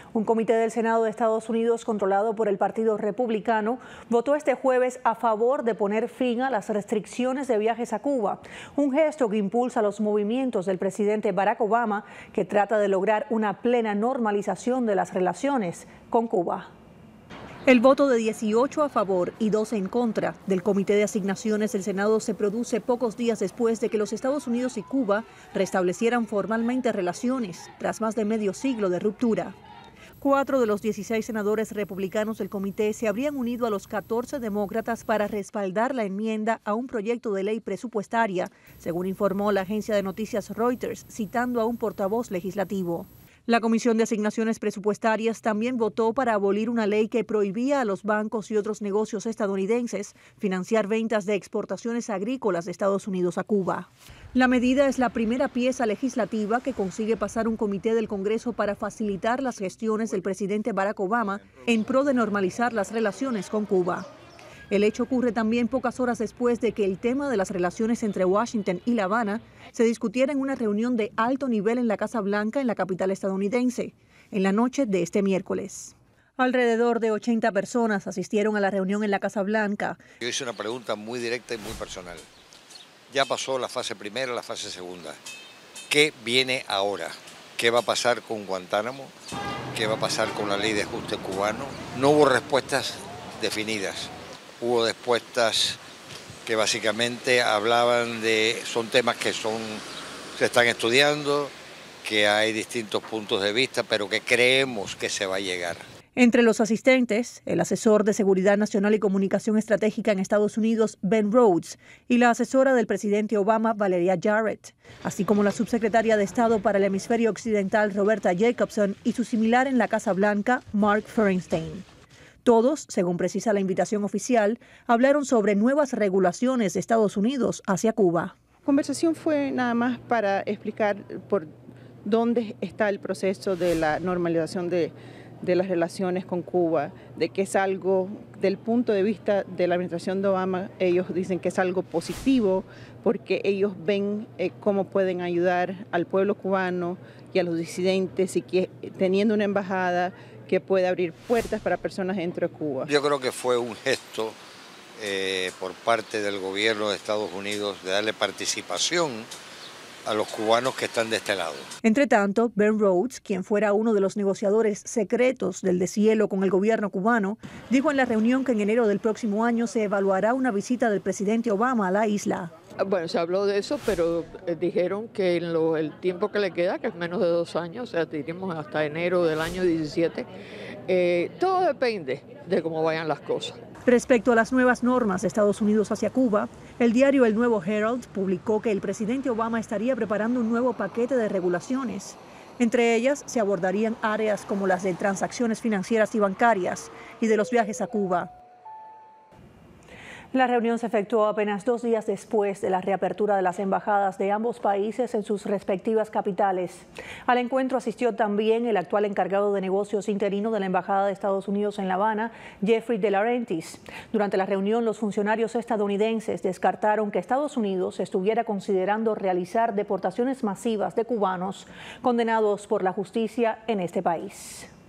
Un comité del Senado de Estados Unidos, controlado por el Partido Republicano, votó este jueves a favor de poner fin a las restricciones de viajes a Cuba, un gesto que impulsa los movimientos del presidente Barack Obama, que trata de lograr una plena normalización de las relaciones con Cuba. El voto de 18 a favor y 2 en contra del Comité de Asignaciones del Senado se produce pocos días después de que los Estados Unidos y Cuba restablecieran formalmente relaciones tras más de medio siglo de ruptura. 4 de los 16 senadores republicanos del comité se habrían unido a los 14 demócratas para respaldar la enmienda a un proyecto de ley presupuestaria, según informó la agencia de noticias Reuters, citando a un portavoz legislativo. La Comisión de Asignaciones Presupuestarias también votó para abolir una ley que prohibía a los bancos y otros negocios estadounidenses financiar ventas de exportaciones agrícolas de Estados Unidos a Cuba. La medida es la primera pieza legislativa que consigue pasar un comité del Congreso para facilitar las gestiones del presidente Barack Obama en pro de normalizar las relaciones con Cuba. El hecho ocurre también pocas horas después de que el tema de las relaciones entre Washington y La Habana se discutiera en una reunión de alto nivel en la Casa Blanca en la capital estadounidense, en la noche de este miércoles. Alrededor de 80 personas asistieron a la reunión en la Casa Blanca. Yo hice una pregunta muy directa y muy personal. Ya pasó la fase primera, la fase segunda. ¿Qué viene ahora? ¿Qué va a pasar con Guantánamo? ¿Qué va a pasar con la ley de ajuste cubano? No hubo respuestas definidas. Hubo respuestas que básicamente hablaban son temas que se están estudiando, que hay distintos puntos de vista, pero que creemos que se va a llegar. Entre los asistentes, el asesor de Seguridad Nacional y Comunicación Estratégica en Estados Unidos, Ben Rhodes, y la asesora del presidente Obama, Valeria Jarrett, así como la subsecretaria de Estado para el Hemisferio Occidental, Roberta Jacobson, y su similar en la Casa Blanca, Mark Feuerstein. Todos, según precisa la invitación oficial, hablaron sobre nuevas regulaciones de Estados Unidos hacia Cuba. La conversación fue nada más para explicar por dónde está el proceso de la normalización de las relaciones con Cuba, de que es algo, del punto de vista de la administración de Obama, ellos dicen que es algo positivo porque ellos ven cómo pueden ayudar al pueblo cubano y a los disidentes y que teniendo una embajada que puede abrir puertas para personas dentro de Cuba. Yo creo que fue un gesto por parte del gobierno de Estados Unidos de darle participación a los cubanos que están de este lado. Entre tanto, Ben Rhodes, quien fuera uno de los negociadores secretos del deshielo con el gobierno cubano, dijo en la reunión que en enero del próximo año se evaluará una visita del presidente Obama a la isla. Bueno, se habló de eso, pero dijeron que en el tiempo que le queda, que es menos de 2 años, o sea, diríamos hasta enero del año 17, todo depende de cómo vayan las cosas. Respecto a las nuevas normas de Estados Unidos hacia Cuba, el diario El Nuevo Herald publicó que el presidente Obama estaría preparando un nuevo paquete de regulaciones. Entre ellas se abordarían áreas como las de transacciones financieras y bancarias y de los viajes a Cuba. La reunión se efectuó apenas 2 días después de la reapertura de las embajadas de ambos países en sus respectivas capitales. Al encuentro asistió también el actual encargado de negocios interino de la Embajada de Estados Unidos en La Habana, Jeffrey De Laurentiis. Durante la reunión, los funcionarios estadounidenses descartaron que Estados Unidos estuviera considerando realizar deportaciones masivas de cubanos condenados por la justicia en este país.